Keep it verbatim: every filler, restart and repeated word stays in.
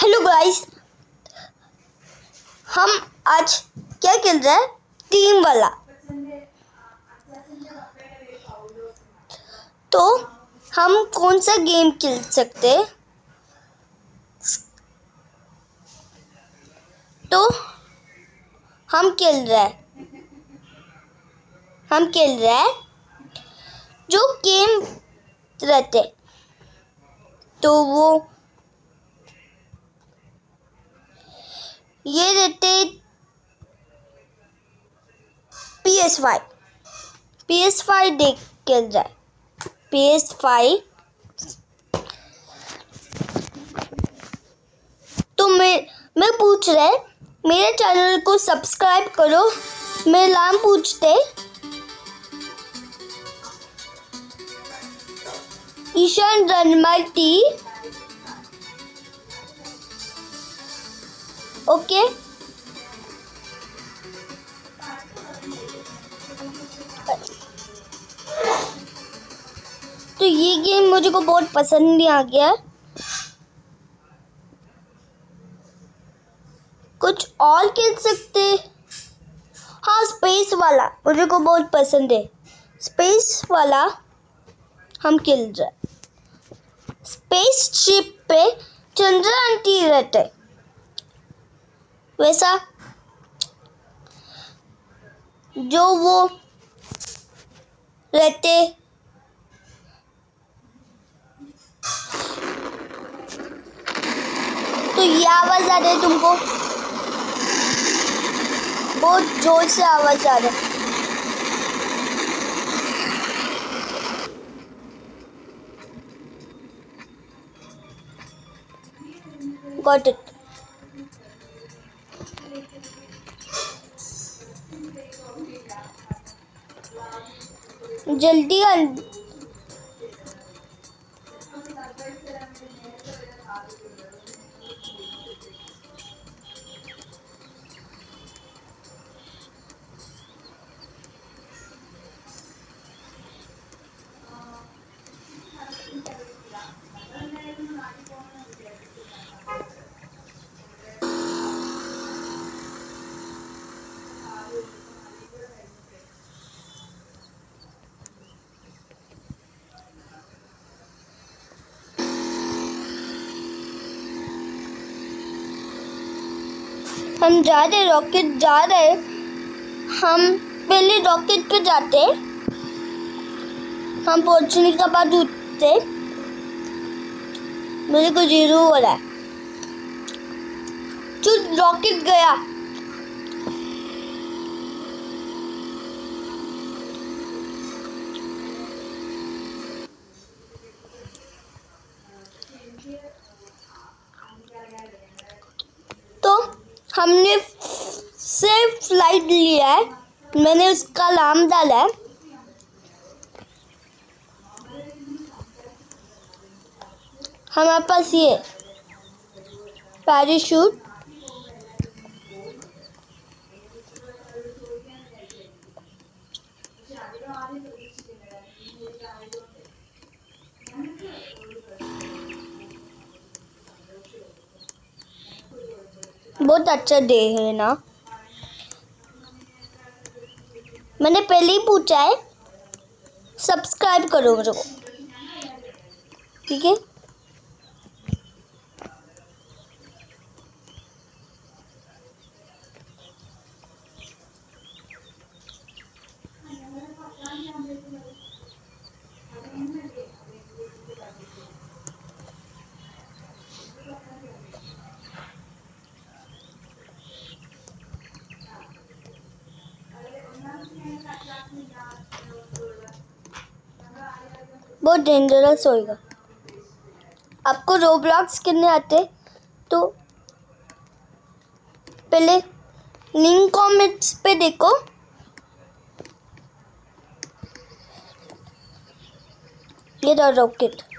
Hello guys, हम आज क्या खेल रहे हैं? टीम वाला। तो हम कौन सा गेम खेल सकते हैं? तो हम खेल रहे हैं हम खेल रहे हैं जो गेम रहते, तो वो ये रहते P S five P S five देख खेल रहा है पी एस फाइव। तो मैं मैं पूछ रहा है मेरे चैनल को सब्सक्राइब करो। मेरा नाम पूछते ईशान रनमल्टी। ओके, तो ये गेम मुझे को बहुत पसंद नहीं आ गया। कुछ और खेल सकते? हाँ, स्पेस वाला मुझे को बहुत पसंद है। स्पेस वाला हम खेल रहे हैं। स्पेस शिप पे चंद्रयान रहते, वैसा जो वो रहते तो ये आवाज आ रही है तुमको? बहुत जोर से आवाज आ रहा है। Got it. जल्दी आ हम जा रहे, रॉकेट जा रहे। हम पहले रॉकेट पे जाते, हम पहुंचने के बाद उठते। मेरे को जीरो हो रहा है। चुप, रॉकेट गया। तो हमने सिर्फ फ्लाइट लिया है, मैंने उसका नाम डाला है। हमारे पास ये पैराशूट, बहुत अच्छा डे है ना। मैंने पहले ही पूछा है, सब्सक्राइब करो मेरे को, ठीक है? बहुत डेंजरस होएगा। आपको रोब्लॉक्स खेलने आते तो पहले लिंक कमेंट्स पे देखो। ये रहा रॉकेट।